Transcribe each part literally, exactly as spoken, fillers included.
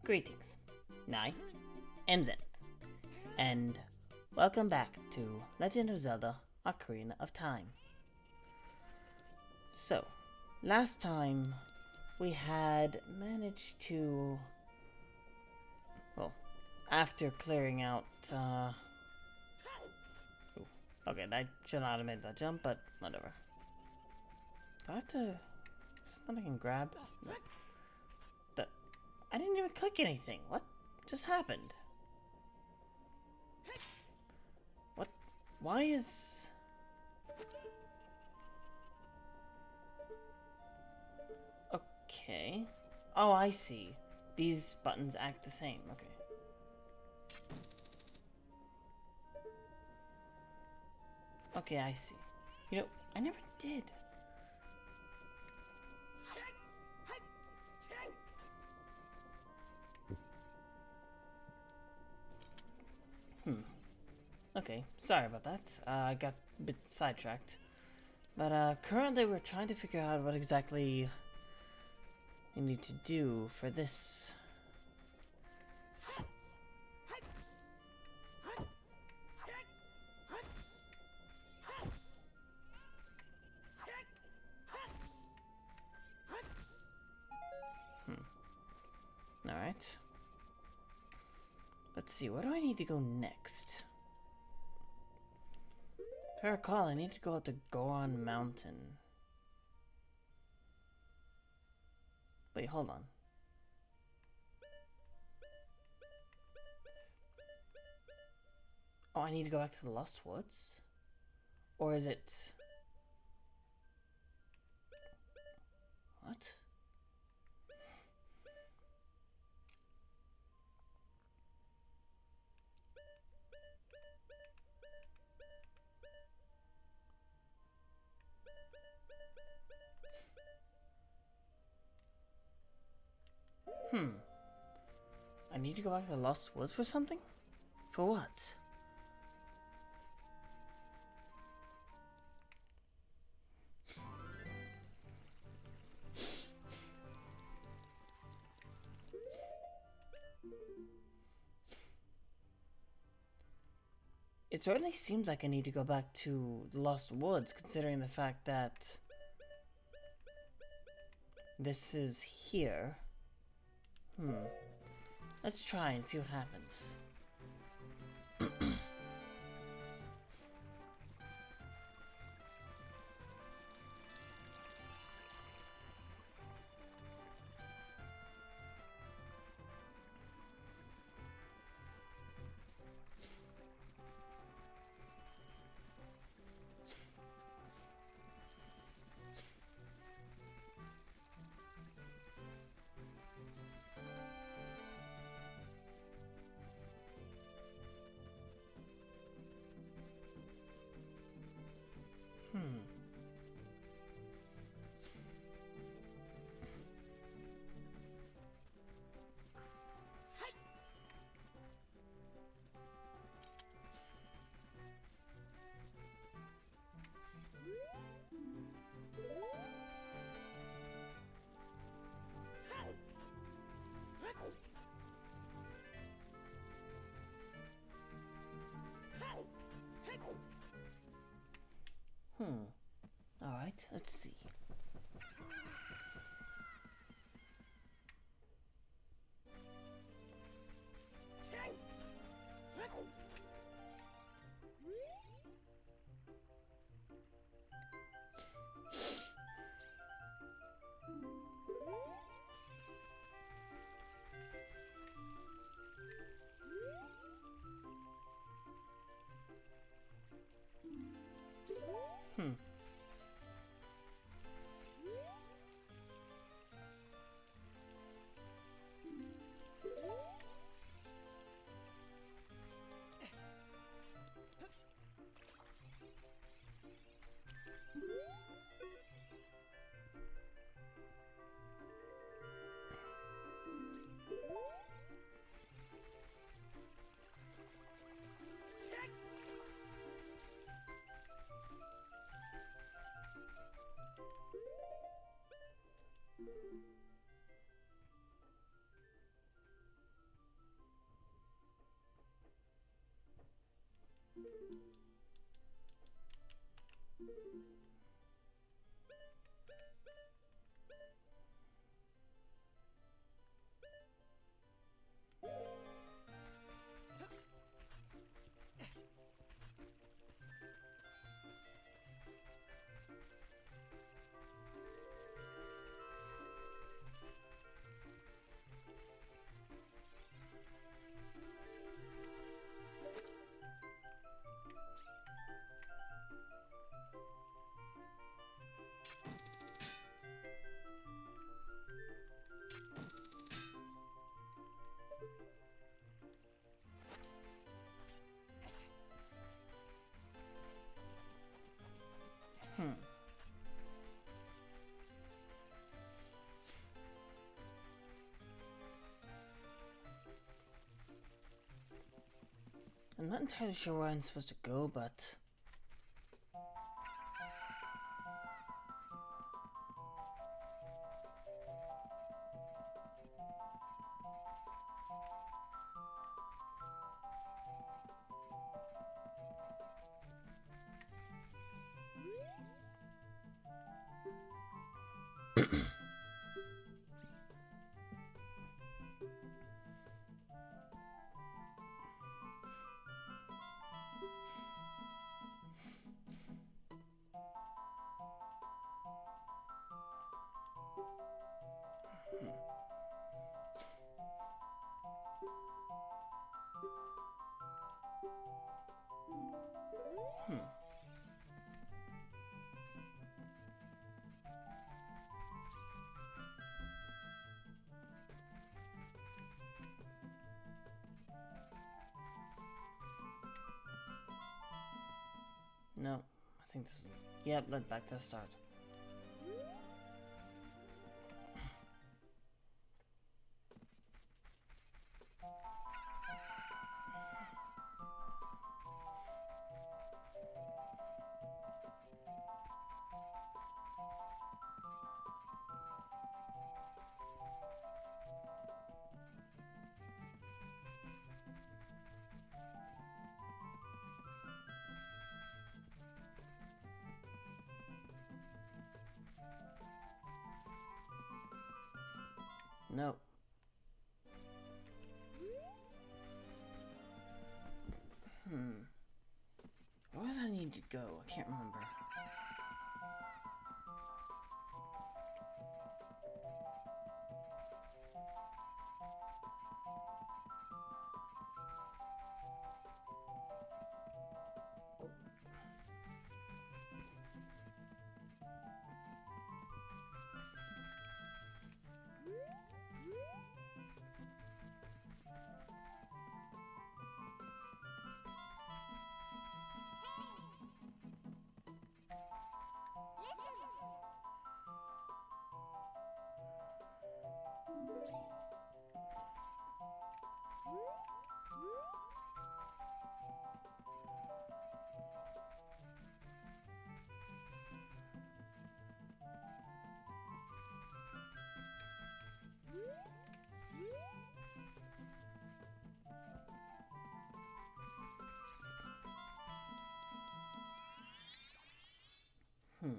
Greetings, I am Zenth, and welcome back to Legend of Zelda Ocarina of Time. So, last time we had managed to, well, after clearing out, uh, ooh, okay, I should not have made that jump, but whatever. Do I have to, something I can grab? No. The, I didn't even click anything. What just happened? What? Why is... Okay. Oh, I see. These buttons act the same. Okay. Okay, I see. You know, I never did. Hmm. Okay, sorry about that. Uh, I got a bit sidetracked. But uh, currently we're trying to figure out what exactly we need to do for this. Hmm. Alright. Let's see, where do I need to go next? If I recall, I need to go up to Goron Mountain. Wait, hold on. Oh, I need to go back to the Lost Woods? Or is it... What? Hmm. I need to go back to the Lost Woods for something? For what? It certainly seems like I need to go back to the Lost Woods, considering the fact that this is here. Hmm. Let's try and see what happens. Hmm. Hmm. Alright, let's see. Hmm. Hmm. I'm not entirely sure where I'm supposed to go, but... Hmm. No, I think this is... Yep, let's back to the start. No. Hmm. Where does I need to go? I can't remember. Hmm.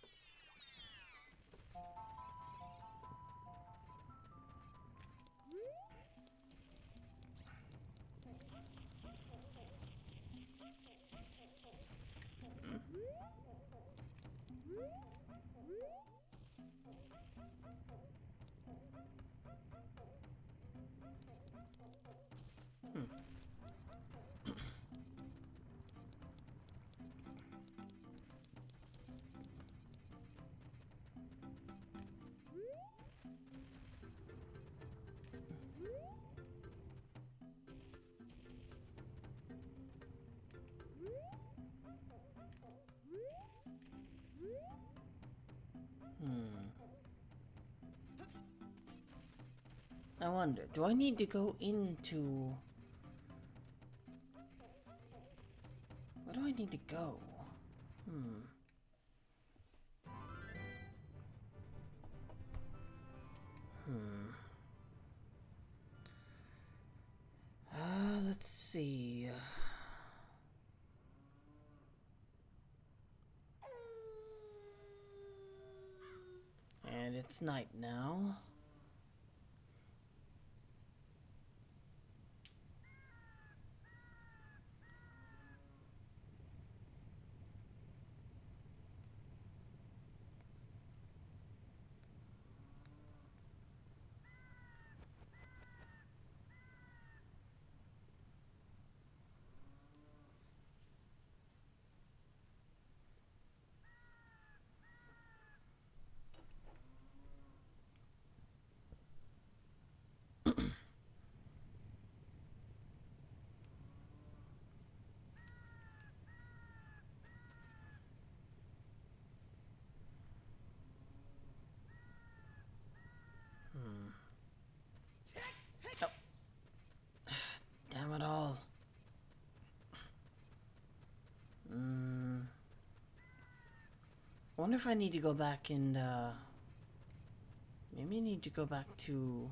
Hmm. Hmm. I wonder, do I need to go into... Where do I need to go? Hmm. Hmm. Uh, let's see. it's night now. Hmm. Oh. Damn it all. Hmm. I wonder if I need to go back and, uh... maybe I need to go back to...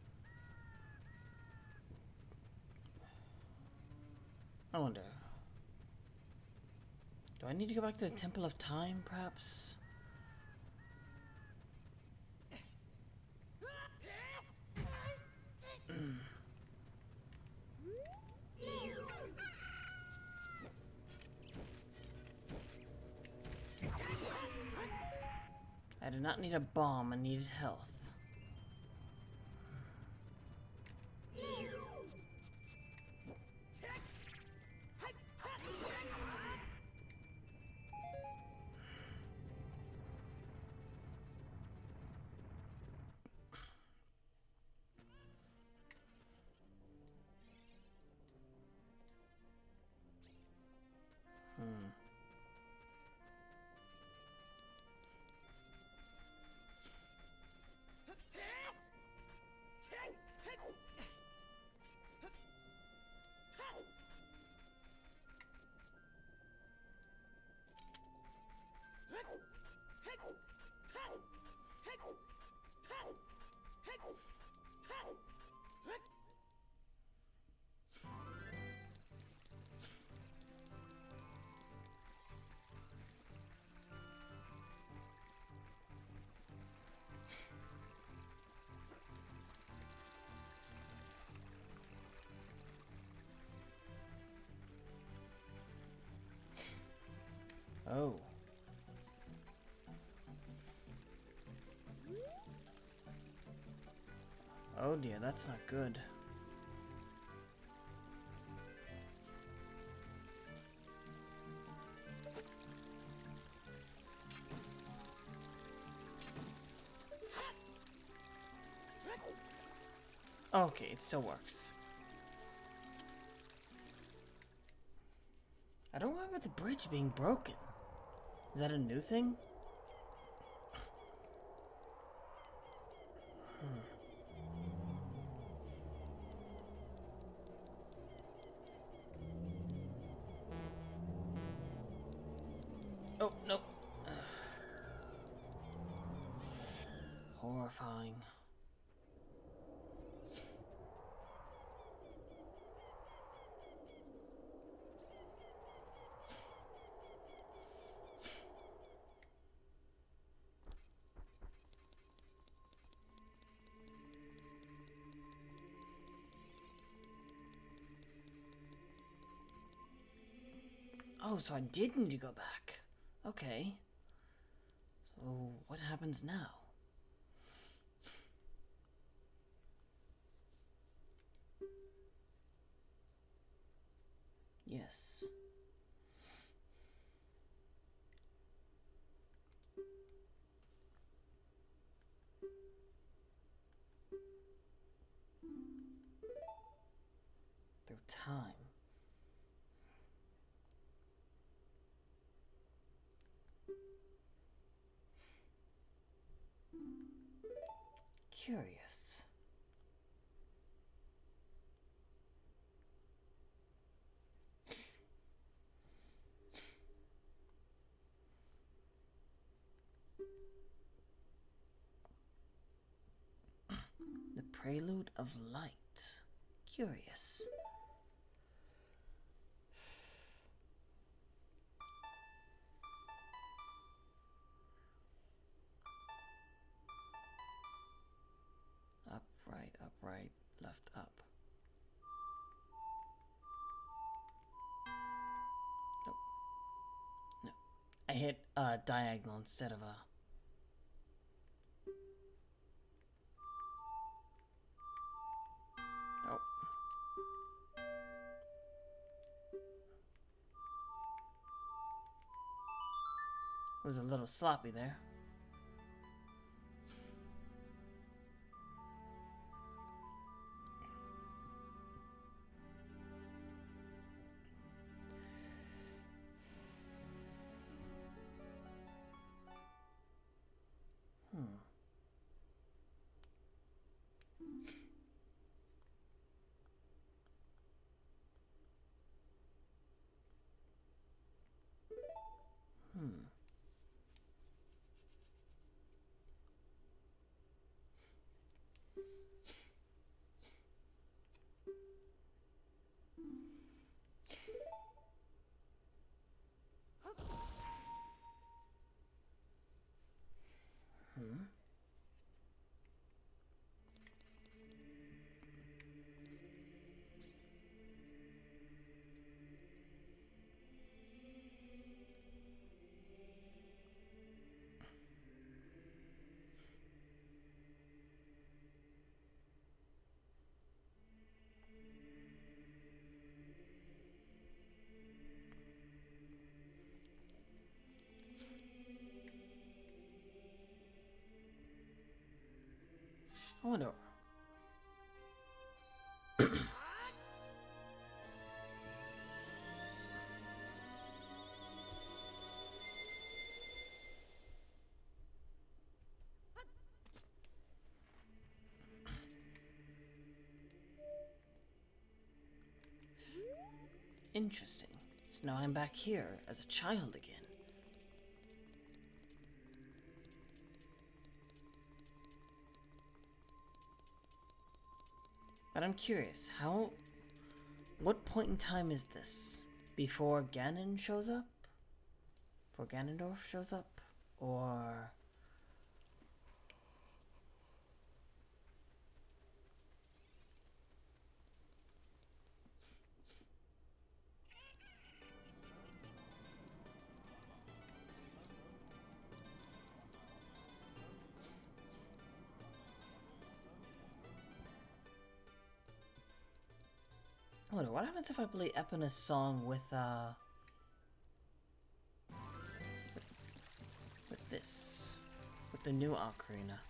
I wonder. Do I need to go back to the Temple of Time, perhaps? I did not need a bomb, I needed health. Hmm. Oh. Oh dear, that's not good. Okay, it still works. I don't remember the bridge being broken. Is that a new thing? Hmm. Oh, no. Horrifying. Oh, so I did need to go back. Okay. So, what happens now? Yes. Through time. Curious. The Prelude of Light. Curious. I hit uh, diagonal instead of a... Nope. It was a little sloppy there. Hmm. Hmm. Hmm. I wonder... Interesting. So now I'm back here as a child again. But I'm curious, how... What point in time is this? Before Ganon shows up? Before Ganondorf shows up? Or... Hold on, what happens if I play Epona's song with, uh... with this? With the new Ocarina?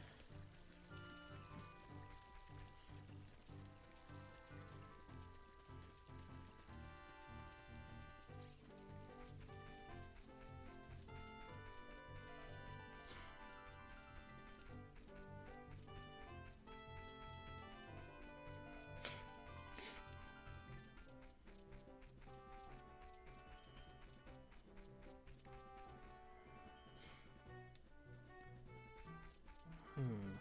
Hmm.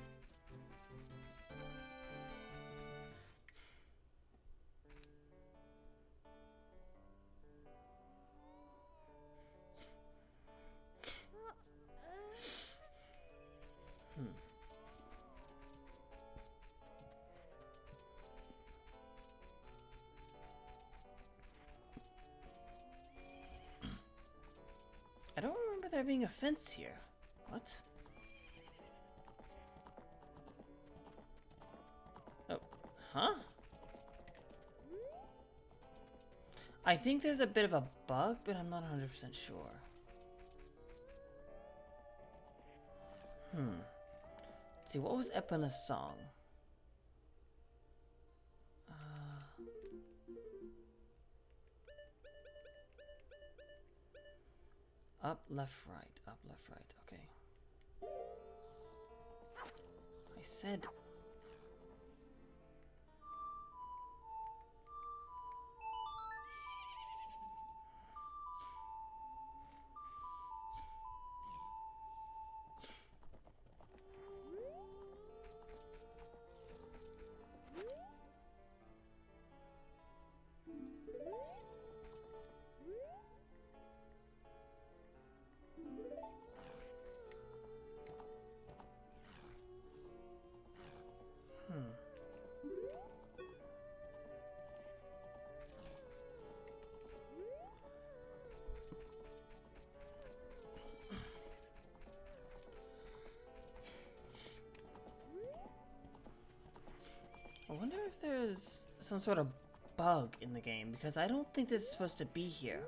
Hmm. I don't remember there being a fence here. What? Oh, huh? I think there's a bit of a bug, but I'm not one hundred percent sure. Hmm. Let's see, what was Epona's song? Uh... Up, left, right. Up, left, right. Okay. I said... some sort of bug in the game, because I don't think this is supposed to be here.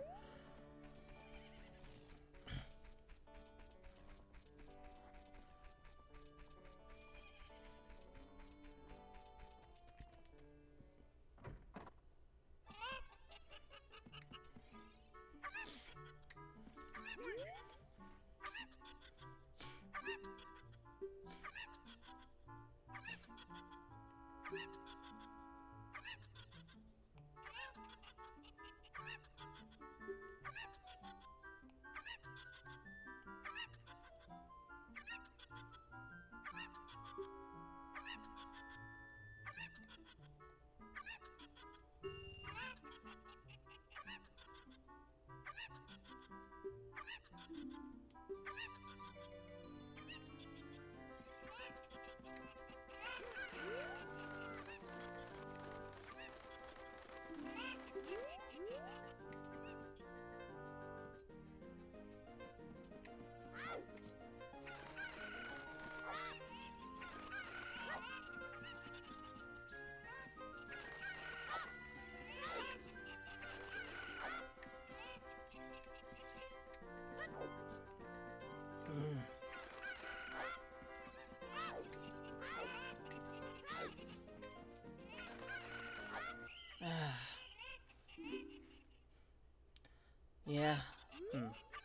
Yeah. Hmm.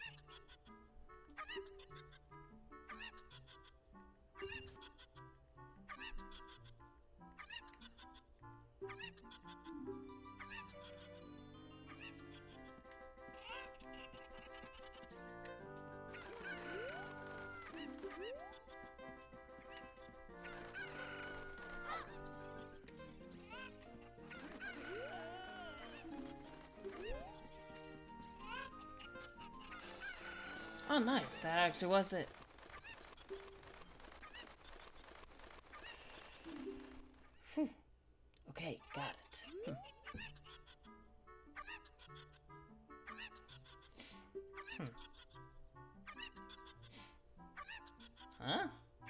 Oh, nice. That actually was it. Whew. Okay, got it. Hmm. Hmm. Huh?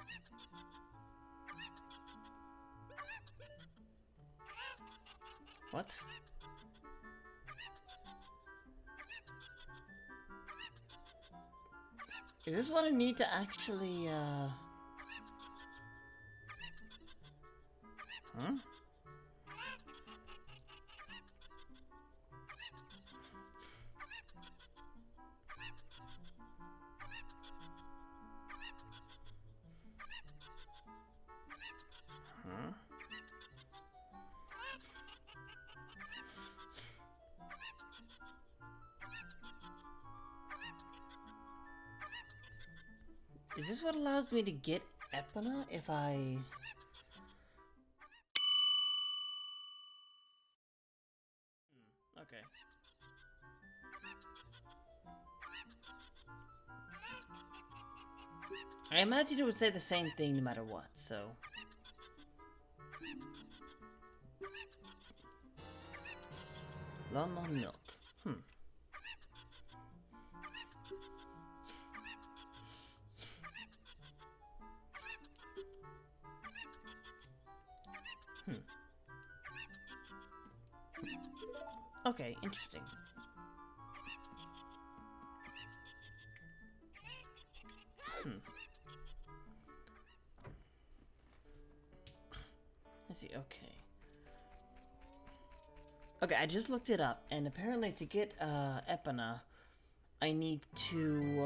What? Is this what I need to actually, uh... Huh? Huh? Is this what allows me to get Epona if I... Okay. I imagine it would say the same thing no matter what, so... London milk. Hmm. Hmm. Okay, interesting. Hmm. I see, okay. Okay, I just looked it up, and apparently to get uh, Epona, I need to...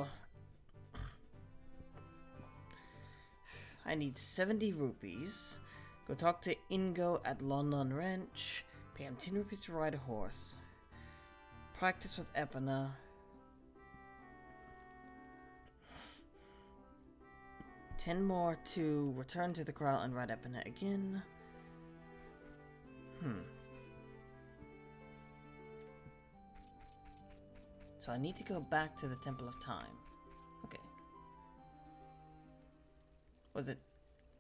I need seventy rupees. Go talk to Ingo at London Ranch. Pay him ten rupees to ride a horse. Practice with Epona. ten more to return to the corral and ride Epona again. Hmm. So I need to go back to the Temple of Time. Okay. Was it...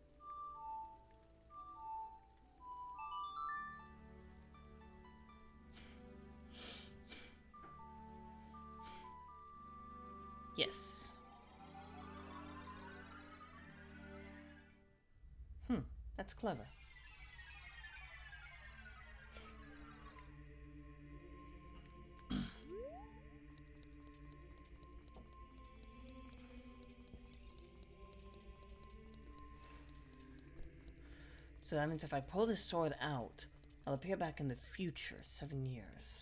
Yes. Hmm, that's clever. So that means if I pull this sword out, I'll appear back in the future seven years.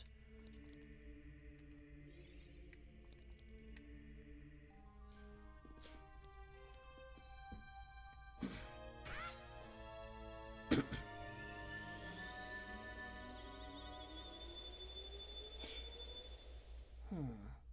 Hmm.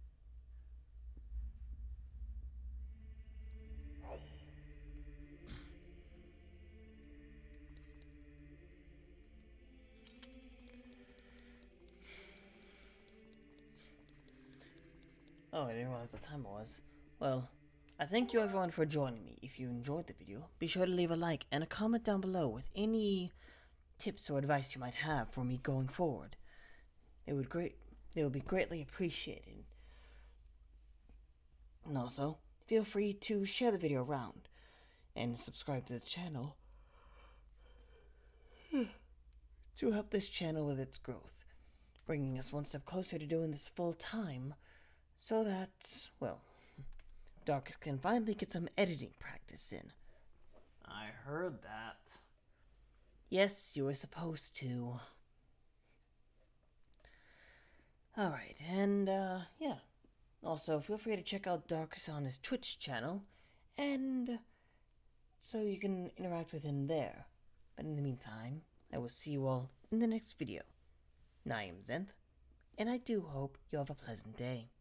Oh, I didn't realize what time it was. Well, I thank you everyone for joining me. If you enjoyed the video, be sure to leave a like and a comment down below with any tips or advice you might have for me going forward. It would great they would be greatly appreciated. And also, feel free to share the video around and subscribe to the channel to help this channel with its growth, bringing us one step closer to doing this full time so that, well, Darkus can finally get some editing practice in. I heard that. Yes, you were supposed to. Alright, and, uh, yeah. Also, feel free to check out Darkus on his Twitch channel, and so you can interact with him there. But in the meantime, I will see you all in the next video. I am Zenth, and I do hope you have a pleasant day.